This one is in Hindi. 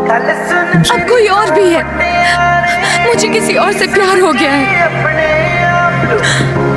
अब कोई और भी है, मुझे किसी और से प्यार हो गया है।